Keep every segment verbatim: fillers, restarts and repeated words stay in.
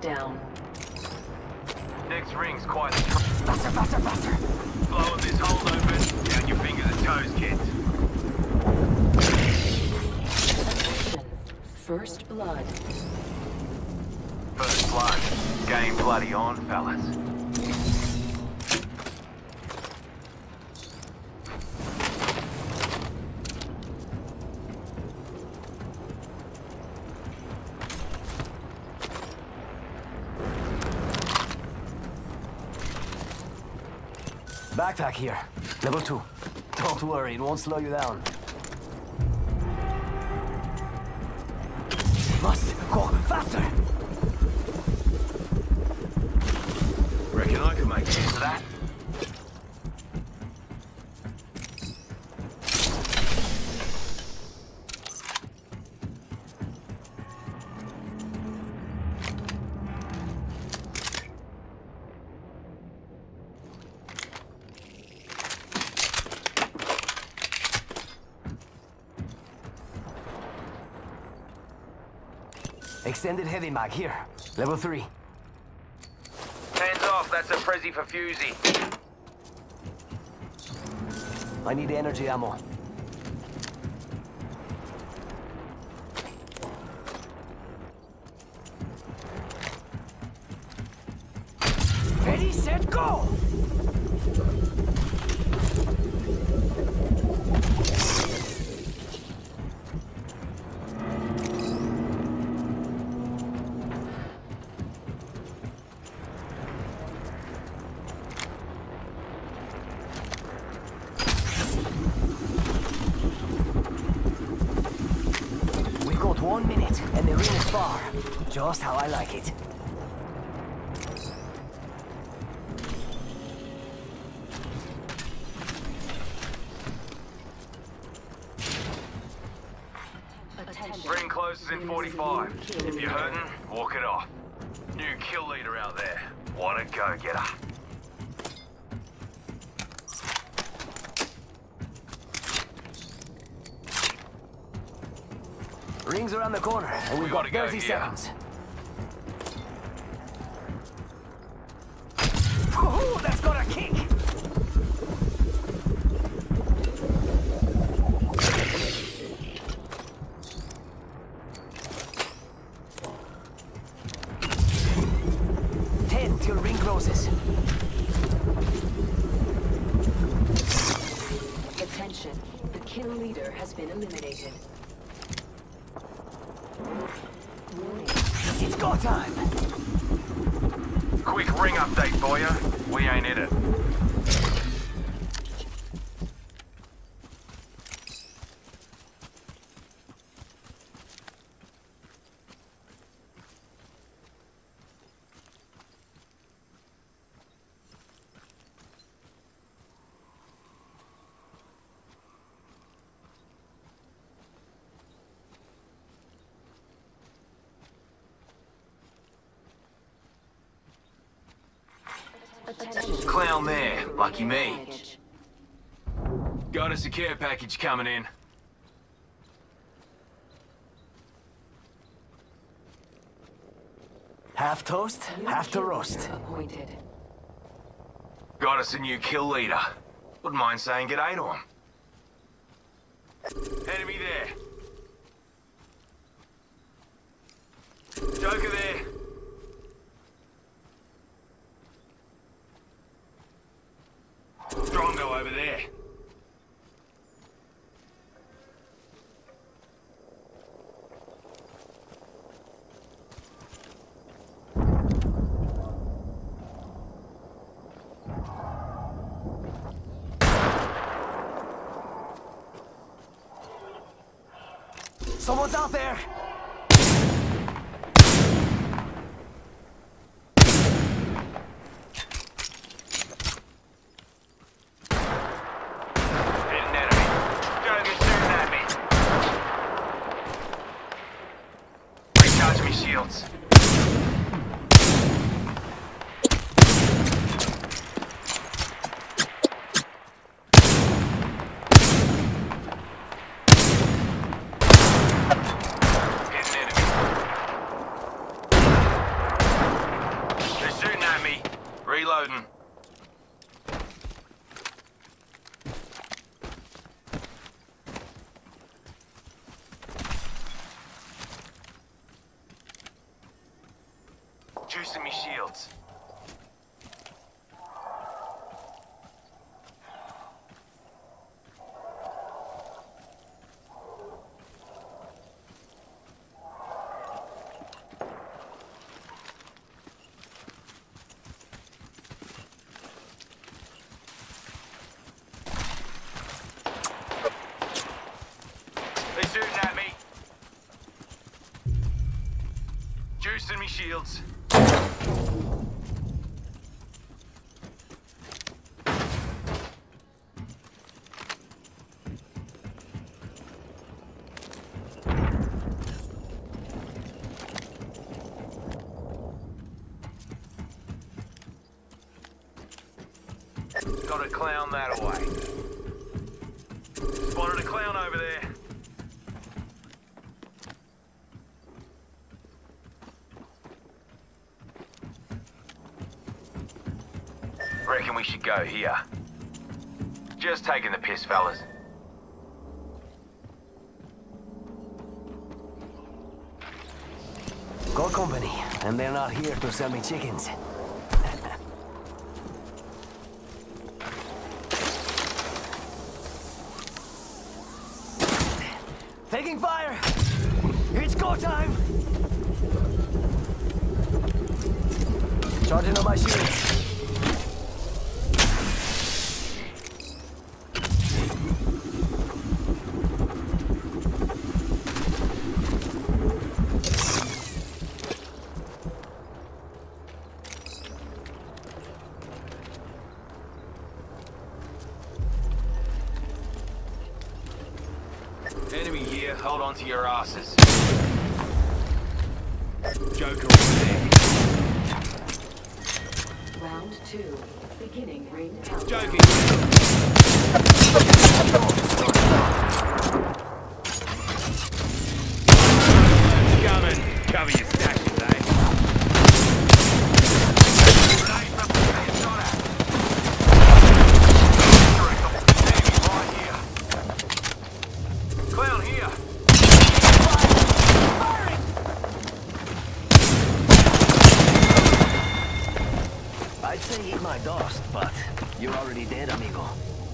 down. Next ring's quite a tr- Faster, faster, faster! Blowing this hole open. Down your fingers and toes, kids. First blood. First blood. Game bloody on, fellas. Backpack here. Level two. Don't worry, it won't slow you down. Must go faster! Reckon I could make use of that. Extended heavy mag here. Level three. Hands off, that's a Prezi for Fusey. I need energy ammo. Ready, set, go! One minute, and the ring is far. Just how I like it. Ring closes in forty-five. If you're hurting, walk it off. New kill leader out there. What a go-getter. Ring's around the corner, and we've We got gotta go thirty here. seconds. Ooh, that's got a kick! Ten till ring closes. Attention, the kill leader has been eliminated. It's go time! Quick ring update for you. We ain't in it. Clown there, lucky me. Got us a care package coming in. Half toast, half to roast. Appointed. Got us a new kill leader. Wouldn't mind saying g'day to him. Enemy there. Joker there. Strongo over there. Someone's out there! Shields. Reloading. Juicing me shields. They're shooting at me. Juicing me shields. Got a clown that away. Spotted a clown over there. Reckon we should go here. Just taking the piss, fellas. Got company, and they're not here to sell me chickens. Taking fire! It's go time! Charging on my shields. Enemy here, hold on to your asses. Joker over there. Round two. Beginning ring countdown. Joking. Coming. Cover your stashes, eh? Clown here. I'd say eat my dust, but you're already dead, amigo.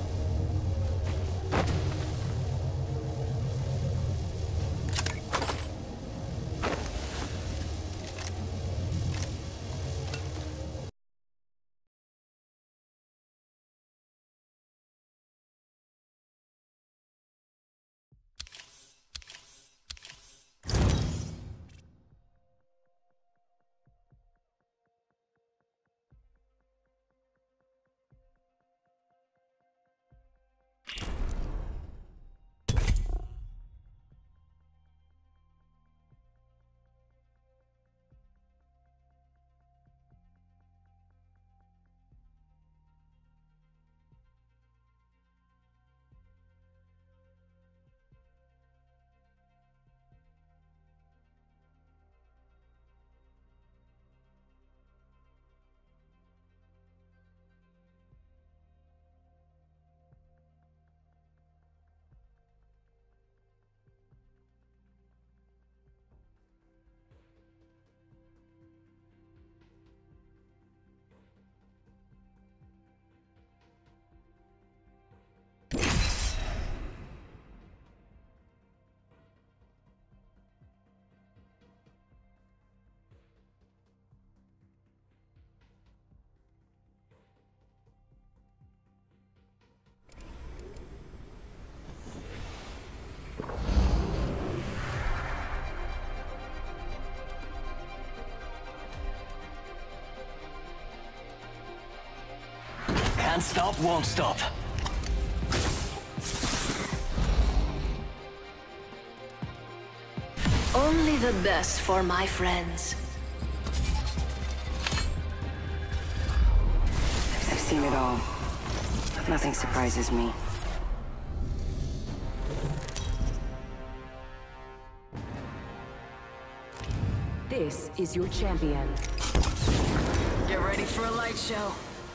Can't stop, won't stop. Only the best for my friends. I've seen it all. Nothing surprises me. This is your champion. Get ready for for a light show.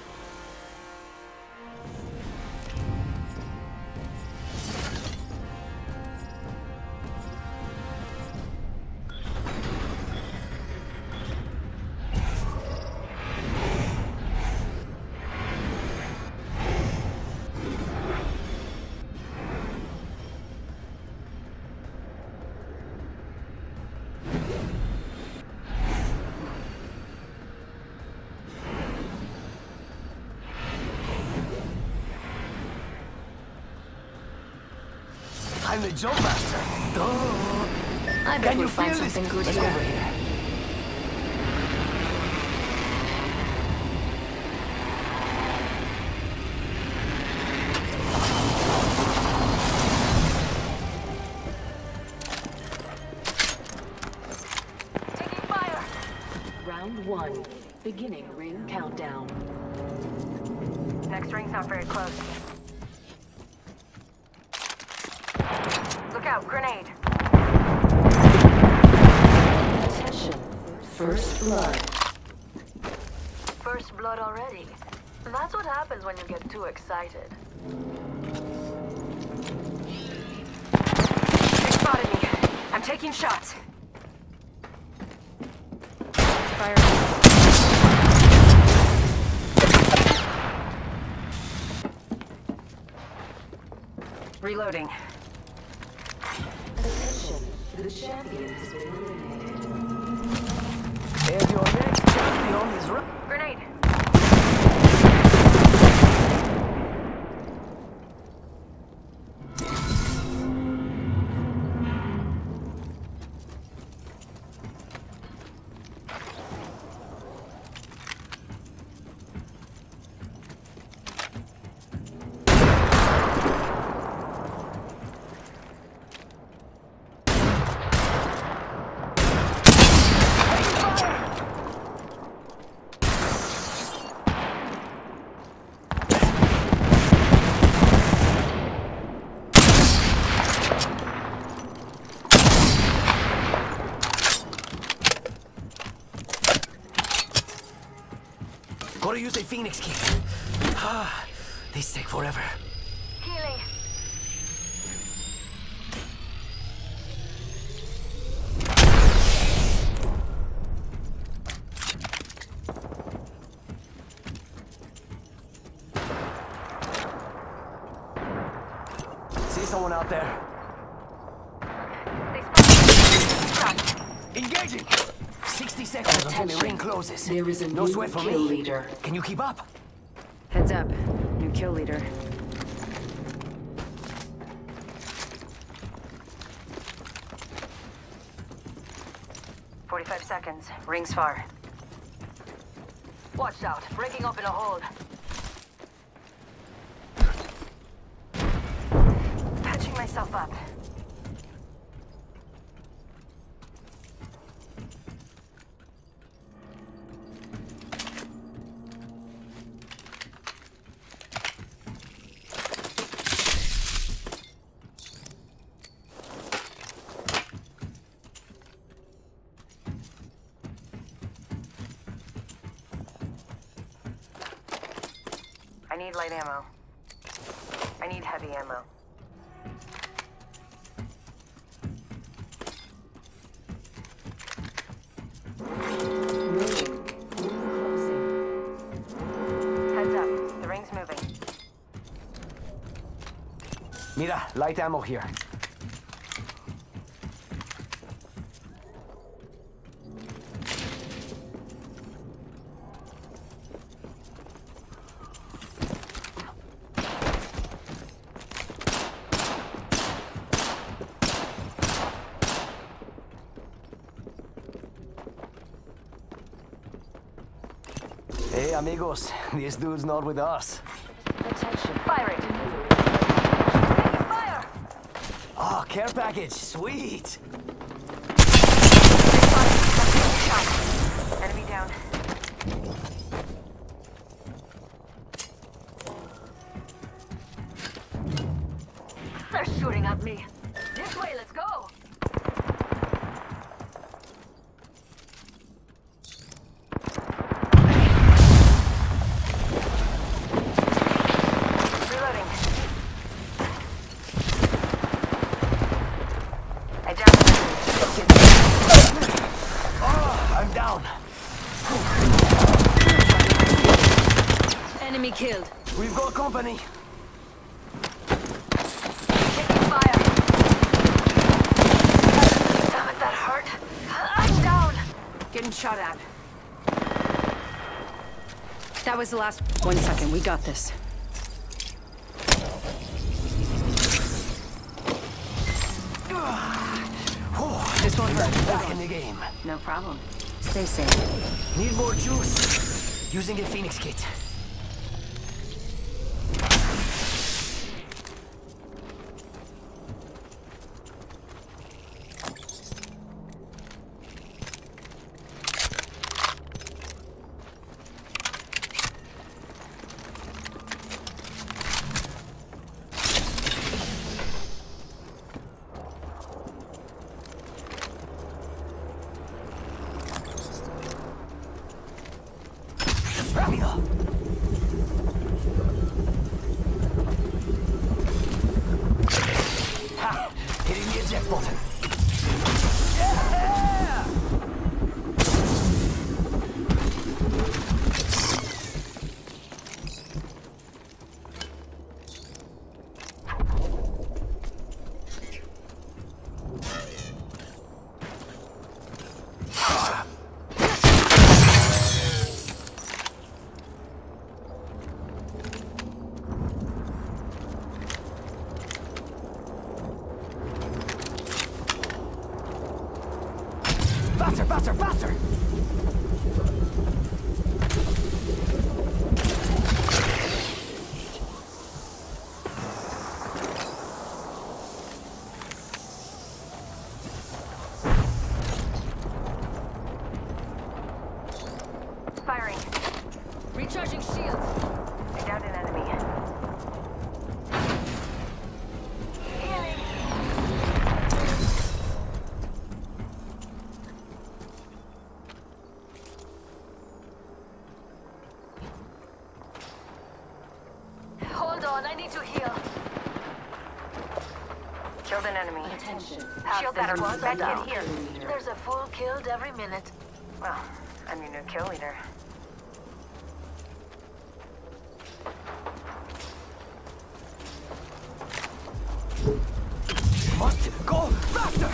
I'm the jump master. Oh. I bet Can we'll you find feel something this? good Let's here. over here. Taking fire! Round one. Beginning ring countdown. Next ring's not very close. Look out, grenade. Attention. First blood. First blood already. That's what happens when you get too excited. They spotted me. I'm taking shots. Fire. Reloading. Attention. The champion has been eliminated. And your next champion is right. Grenade. Gotta use a Phoenix kit. Ah, these take forever. Healing. See someone out there. They spotted me. Engaging! sixty seconds until the ring closes. There is a No new sweat for kill me. leader. Can you keep up? Heads up. New kill leader. Forty-five seconds. Rings far. Watch out. Breaking up in a hold. Patching myself up. I need light ammo. I need heavy ammo. Heads up. The ring's moving. Mira, light ammo here. Hey, amigos, this dude's not with us. Attention. Fire it. Taking fire. Oh, care package, sweet. Shot. Enemy down. They're shooting at me. This way, let's go. killed. We've got company. Taking fire. Damn it, that hurt. I'm down. Getting shot at. That was the last. One second, we got this. This won't hurt. Back in the game. No problem. Stay safe. Need more juice. Using a Phoenix kit. Rápido. Ha! Hitting the eject button. Yeah! Faster, faster, faster! Firing. Recharging shields. I downed an enemy. Healing. Hold on, I need to heal. Killed an enemy. Attention. Shield that are back in here. There's a full killed every minute. Well, I'm your new kill leader. Must go faster!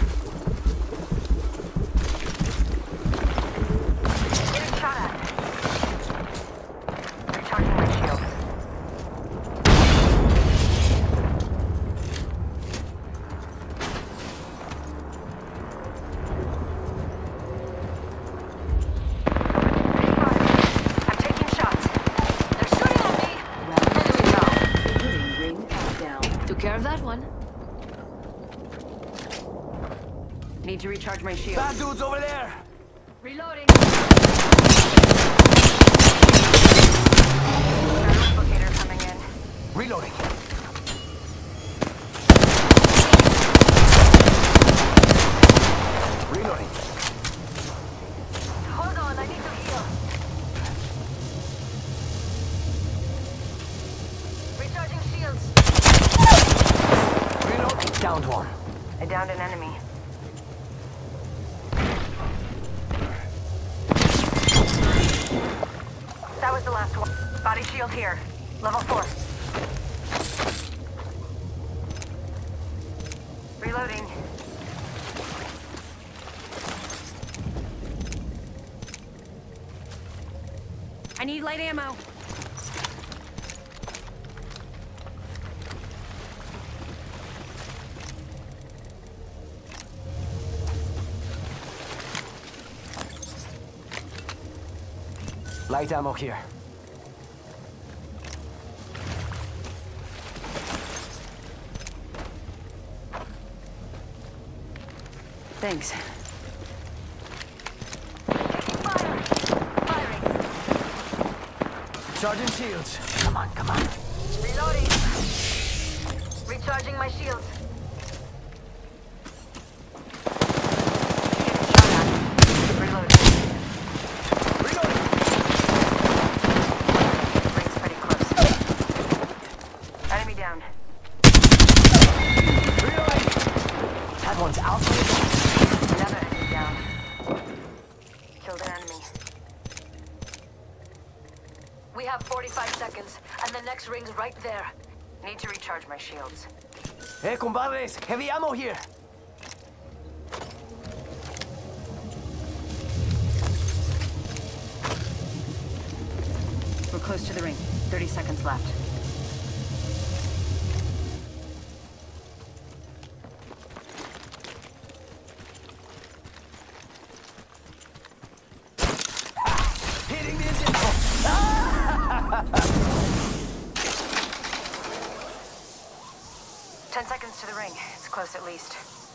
Getting shot at. Recharging my shield. I'm taking shots. They're shooting at me. Enemy down. Hitting ring countdown. Took care of that one. Need to recharge my shield. Bad dudes over there! Reloading. Replicator coming in. Reloading. Reloading. Hold on, I need to heal. Recharging shields. Reload. Downed one. I downed an enemy. That was the last one. Body shield here. Level four. Reloading. I need light ammo. Light ammo here. Thanks. Taking fire. Firing. Charging shields. Come on, come on. Reloading. Recharging my shields. Getting shot at. Reloading. Reloading. Ring's pretty close. Enemy down. Reloading. That one's out. Another enemy down. Killed an enemy. We have forty-five seconds, and the next ring's right there. Need to recharge my shields. Hey, compadres, heavy ammo here. We're close to the ring. thirty seconds left. Hitting the engine. Ten seconds to the ring. It's close at least.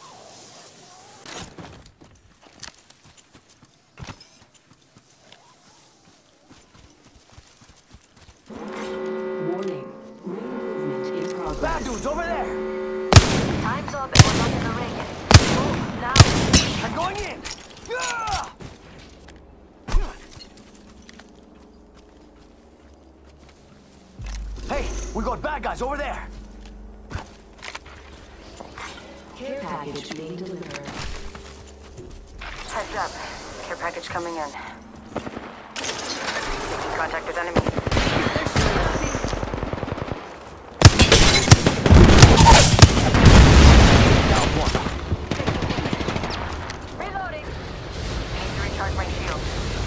Warning. Ring movement in progress. Bad dudes over there. Time's up and we're not in the ring. Move, now. I'm going in. Ah! Hey, we got bad guys over there. Care package being delivered. Heads up. Care package coming in. Contact with enemy. Down one. Reloading. Need to recharge my shield.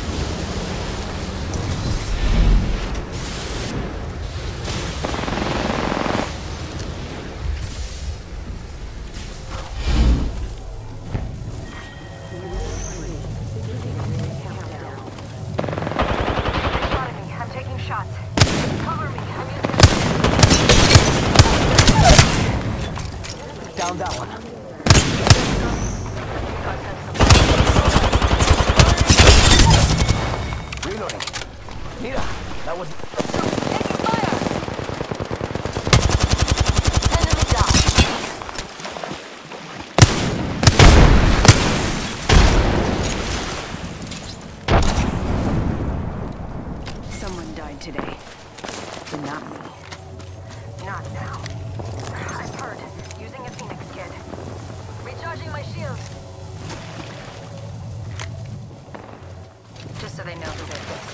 They spotted me. I'm taking shots. Cover me. I'm using Down that one. Reloading. Mira, that was... Taking fire. Enemy down. Someone died today. But not me. Not now. I've heard. Using a Phoenix kid. Recharging my shield. Just so they know who they're with.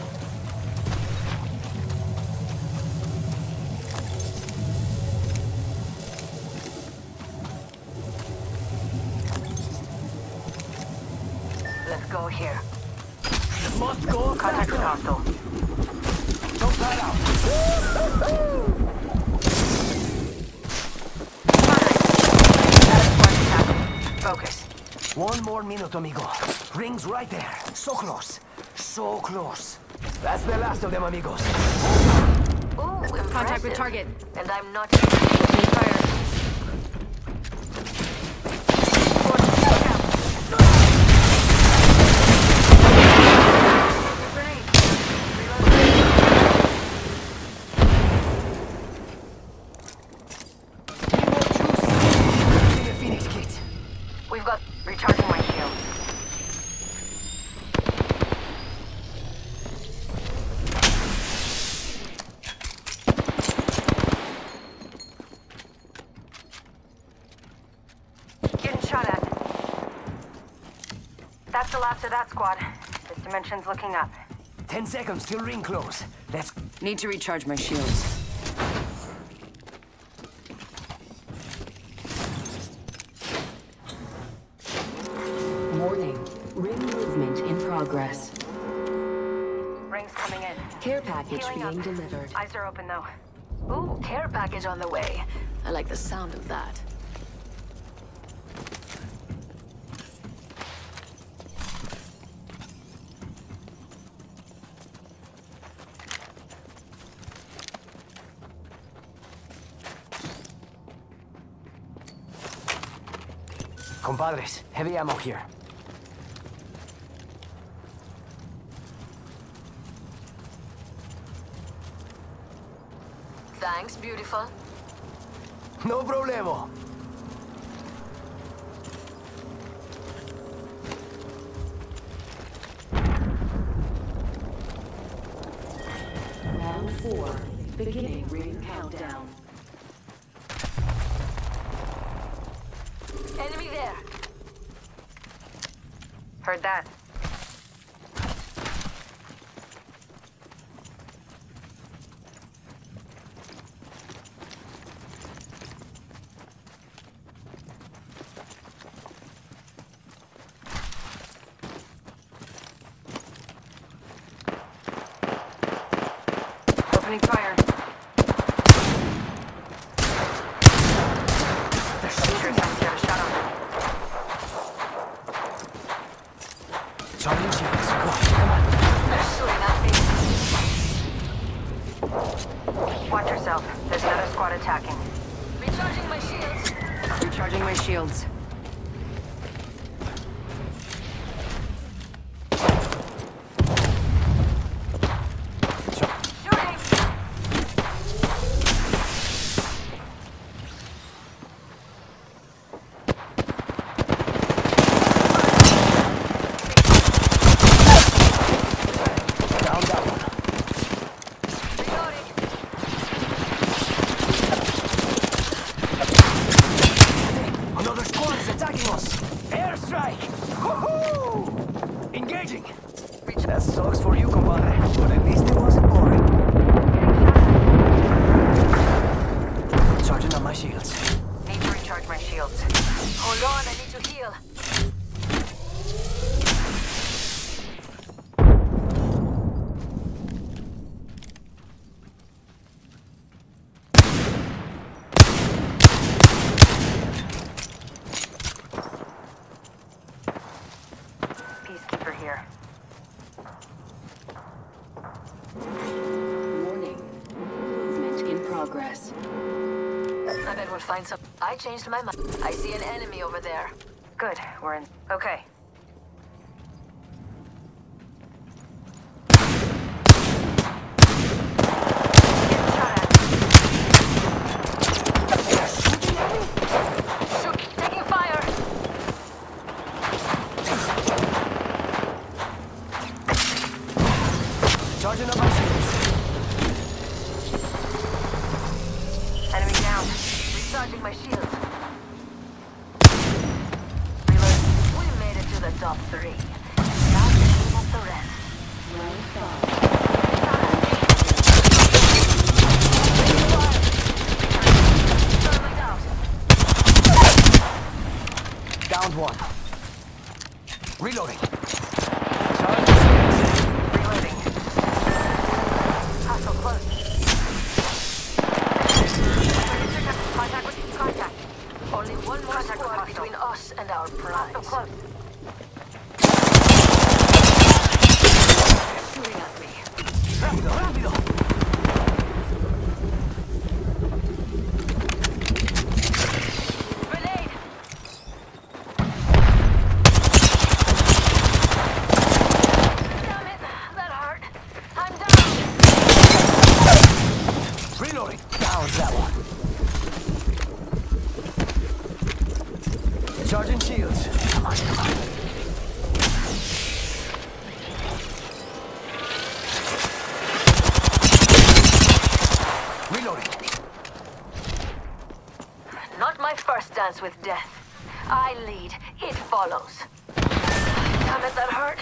Let's go here. Must go Contact with faster. hostile. Don't cut out. Focus. One more minute, amigo. Ring's right there. So close. So close. That's the last of them, amigos. Ooh, impressive. Contact with target. And I'm not... Opening fire. Using the Phoenix kit. We've got recharging my shield. Getting shot at. That's the last of that squad. This dimension's looking up. Ten seconds till ring close. Let's... Need to recharge my shields. Warning. Ring movement in progress. Rings coming in. Care package Healing being up. delivered. Eyes are open though. Ooh, care package on the way. I like the sound of that. Compadres, heavy ammo here. Thanks, beautiful. No problemo. Round four. Beginning ring countdown. Enemy there. Heard that. Opening fire. They're Sure shooting. someone's got a shot on me. Charging shields. Come on, come on. They're shooting at me. Watch yourself. There's another squad attacking. Recharging my shields. Recharging my shields. Shooting! Down that one. Reloading. Another squad is attacking us. Airstrike. Woohoo! Engaging. That sucks for you, compadre. But at least it wasn't boring. Charging on my shields. Need to recharge my shields. Hold on, I need to heal. Peacekeeper here. Warning. Movement in progress. I bet we'll find some. I changed my mind. I see an enemy over there. Good. We're in. Okay. Getting shot at. Shoot! Taking fire! Charging on my shields. Enemy down. Recharging my shields. Reload. We made it to the top three. Now to clean up the rest. Thermite out. Downed one. Reloading. Reloading. Hostile close. Contact with contact. Only one more Contact with squad hostile. between us and our prize. Hostile close. Shooting at me. Rápido, rápido. Grenade! Damn it! That hurt. I'm down. Reloading. Down that one. Charging shields. Come on, come on. Reloading. Not my first dance with death. I lead, it follows. Damn it, that hurt.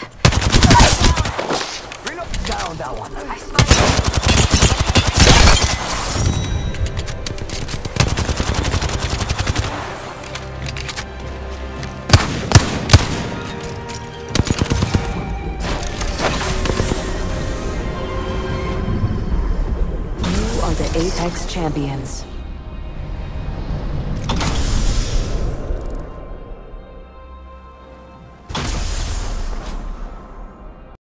Reload. Down that one. I spy. You are the Apex champions.